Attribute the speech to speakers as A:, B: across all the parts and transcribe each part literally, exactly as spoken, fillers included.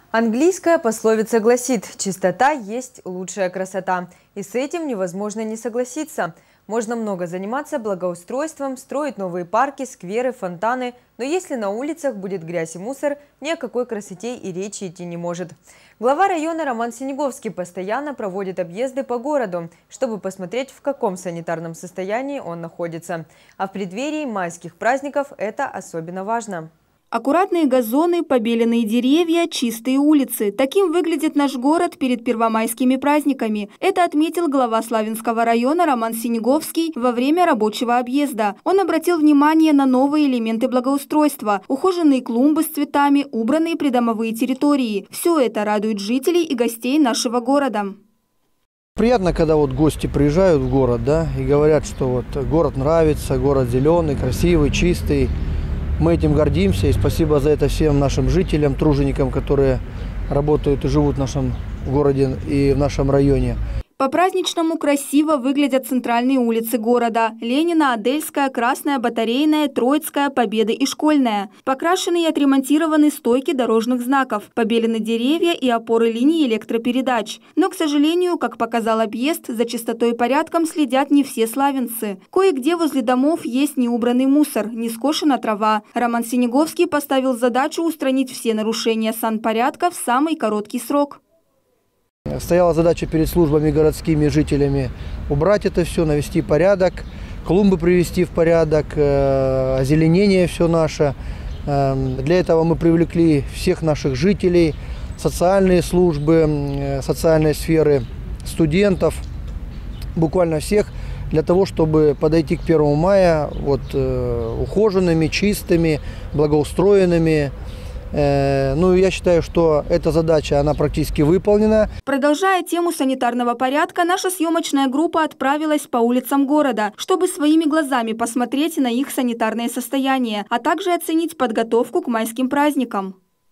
A: Английская пословица гласит: «Чистота есть лучшая красота». И с этим невозможно не согласиться. Можно много заниматься благоустройством, строить новые парки, скверы, фонтаны. Но если на улицах будет грязь и мусор, ни о какой красоте и речи идти не может. Глава района Роман Синеговский постоянно проводит объезды по городу, чтобы посмотреть, в каком санитарном состоянии он находится. А в преддверии майских праздников это особенно важно.
B: Аккуратные газоны, побеленные деревья, чистые улицы. Таким выглядит наш город перед первомайскими праздниками. Это отметил глава Славянского района Роман Синеговский во время рабочего объезда. Он обратил внимание на новые элементы благоустройства: ухоженные клумбы с цветами, убранные придомовые территории. Все это радует жителей и гостей нашего города.
C: Приятно, когда вот гости приезжают в город, да, и говорят, что вот город нравится, город зеленый, красивый, чистый. Мы этим гордимся, и спасибо за это всем нашим жителям, труженикам, которые работают и живут в нашем городе и в нашем районе.
B: По-праздничному красиво выглядят центральные улицы города: Ленина, Адельская, Красная, Батарейная, Троицкая, Победы и Школьная. Покрашены и отремонтированы стойки дорожных знаков, побелены деревья и опоры линий электропередач. Но, к сожалению, как показал объезд, за чистотой и порядком следят не все славянцы. Кое-где возле домов есть неубранный мусор, не скошена трава. Роман Синеговский поставил задачу устранить все нарушения санпорядка в самый короткий срок.
C: Стояла задача перед службами городскими, жителями убрать это все, навести порядок, клумбы привести в порядок, озеленение все наше. Для этого мы привлекли всех наших жителей, социальные службы, социальные сферы, студентов, буквально всех, для того, чтобы подойти к первому мая вот, ухоженными, чистыми, благоустроенными. Ну, я считаю, что эта задача, она практически выполнена.
B: Продолжая тему санитарного порядка, наша съемочная группа отправилась по улицам города, чтобы своими глазами посмотреть на их санитарное состояние, а также оценить подготовку к майским праздникам.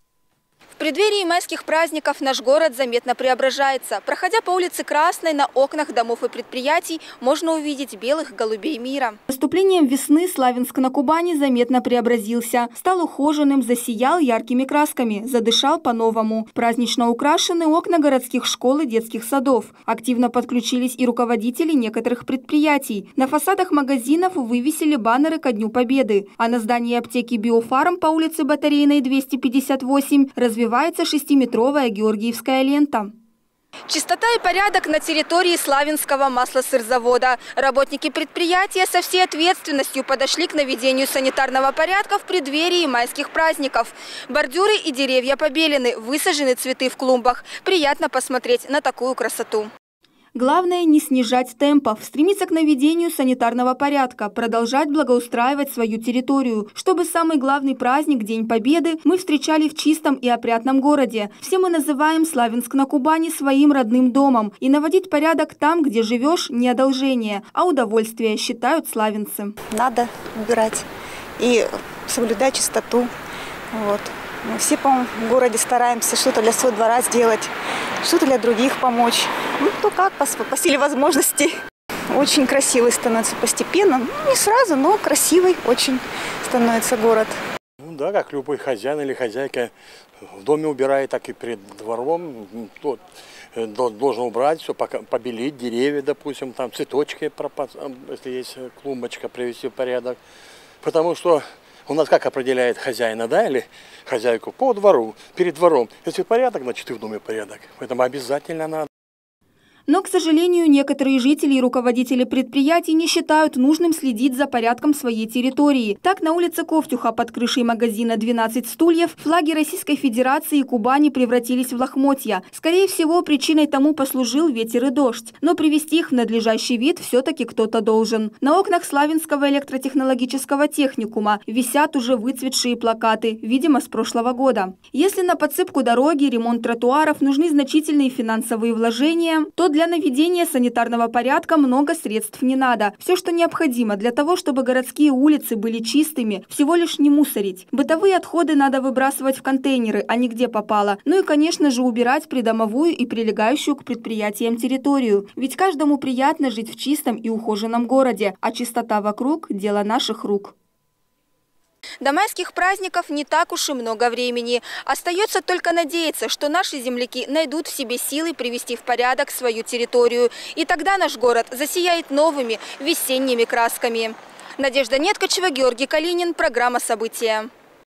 B: В преддверии майских праздников наш город заметно преображается. Проходя по улице Красной, на окнах домов и предприятий можно увидеть белых голубей мира. С наступлением весны Славянск на Кубани заметно преобразился. Стал ухоженным, засиял яркими красками, задышал по-новому. Празднично украшены окна городских школ и детских садов. Активно подключились и руководители некоторых предприятий. На фасадах магазинов вывесили баннеры ко Дню Победы. А на здании аптеки «Биофарм» по улице Батарейной, двести пятьдесят восемь, развивается шестиметровая георгиевская лента. Чистота и порядок на территории Славянского маслосырзавода. Работники предприятия со всей ответственностью подошли к наведению санитарного порядка в преддверии майских праздников. Бордюры и деревья побелены, высажены цветы в клумбах. Приятно посмотреть на такую красоту. Главное – не снижать темпов, стремиться к наведению санитарного порядка, продолжать благоустраивать свою территорию, чтобы самый главный праздник – День Победы – мы встречали в чистом и опрятном городе. Все мы называем Славянск на Кубани своим родным домом. И наводить порядок там, где живешь – не одолжение, а удовольствие, считают славянцы.
D: Надо убирать и соблюдать чистоту. Вот. Мы все, по-моему, в городе стараемся что-то для своего двора сделать, что-то для других помочь. Ну, кто как, по, по силе возможностей. Очень красивый становится постепенно. Ну, не сразу, но красивый очень становится город.
E: Ну да, как любой хозяин или хозяйка в доме убирает, так и перед двором. Тот должен убрать все, побелить деревья, допустим, там цветочки, если есть клумбочка, привести в порядок. Потому что у нас как определяет хозяина, да, или хозяйку? По двору, перед двором. Если порядок, значит и в доме порядок. Поэтому обязательно надо.
B: Но, к сожалению, некоторые жители и руководители предприятий не считают нужным следить за порядком своей территории. Так, на улице Ковтюха под крышей магазина «двенадцать стульев» флаги Российской Федерации и Кубани превратились в лохмотья. Скорее всего, причиной тому послужил ветер и дождь. Но привести их в надлежащий вид все-таки кто-то должен. На окнах Славянского электротехнологического техникума висят уже выцветшие плакаты, видимо, с прошлого года. Если на подсыпку дороги, ремонт тротуаров нужны значительные финансовые вложения, то для наведения санитарного порядка много средств не надо. Все, что необходимо для того, чтобы городские улицы были чистыми, всего лишь не мусорить. Бытовые отходы надо выбрасывать в контейнеры, а не где попало. Ну и, конечно же, убирать придомовую и прилегающую к предприятиям территорию. Ведь каждому приятно жить в чистом и ухоженном городе, а чистота вокруг – дело наших рук. До майских праздников не так уж и много времени. Остается только надеяться, что наши земляки найдут в себе силы привести в порядок свою территорию. И тогда наш город засияет новыми весенними красками. Надежда Неткачева, Георгий Калинин. Программа «События».